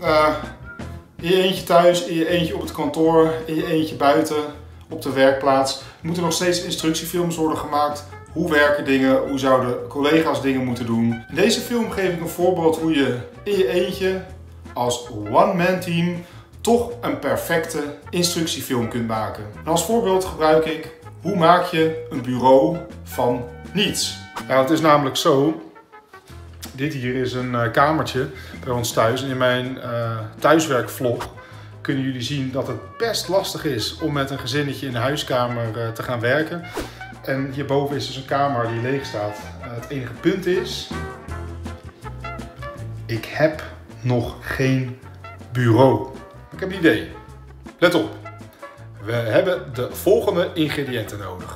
In je eentje thuis, in je eentje op het kantoor, in je eentje buiten, op de werkplaats. Er moeten nog steeds instructiefilms worden gemaakt. Hoe werken dingen? Hoe zouden collega's dingen moeten doen? In deze film geef ik een voorbeeld hoe je in je eentje als one-man team toch een perfecte instructiefilm kunt maken. En als voorbeeld gebruik ik hoe maak je een bureau van niets. Nou, het is namelijk zo. Dit hier is een kamertje bij ons thuis. En in mijn thuiswerkvlog kunnen jullie zien dat het best lastig is om met een gezinnetje in de huiskamer te gaan werken. En hierboven is dus een kamer die leeg staat. Het enige punt is, ik heb nog geen bureau. Ik heb een idee. Let op. We hebben de volgende ingrediënten nodig.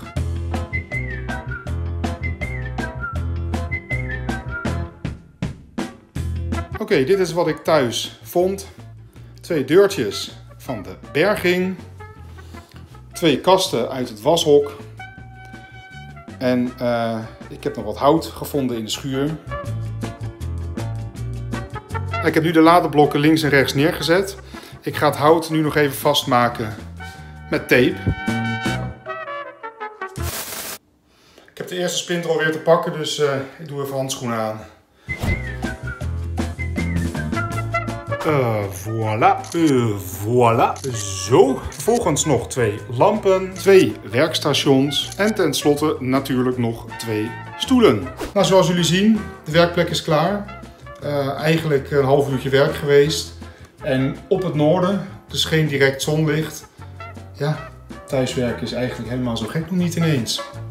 Oké, dit is wat ik thuis vond. 2 deurtjes van de berging. 2 kasten uit het washok. En ik heb nog wat hout gevonden in de schuur. Ik heb nu de ladeblokken links en rechts neergezet. Ik ga het hout nu nog even vastmaken met tape. Ik heb de eerste splinter alweer te pakken, dus ik doe even handschoenen aan. Voilà. Zo. Vervolgens nog 2 lampen, 2 werkstations en tenslotte natuurlijk nog 2 stoelen. Nou, zoals jullie zien, de werkplek is klaar. Eigenlijk een half uurtje werk geweest. En op het noorden, dus geen direct zonlicht. Ja, thuiswerken is eigenlijk helemaal zo gek nog niet ineens.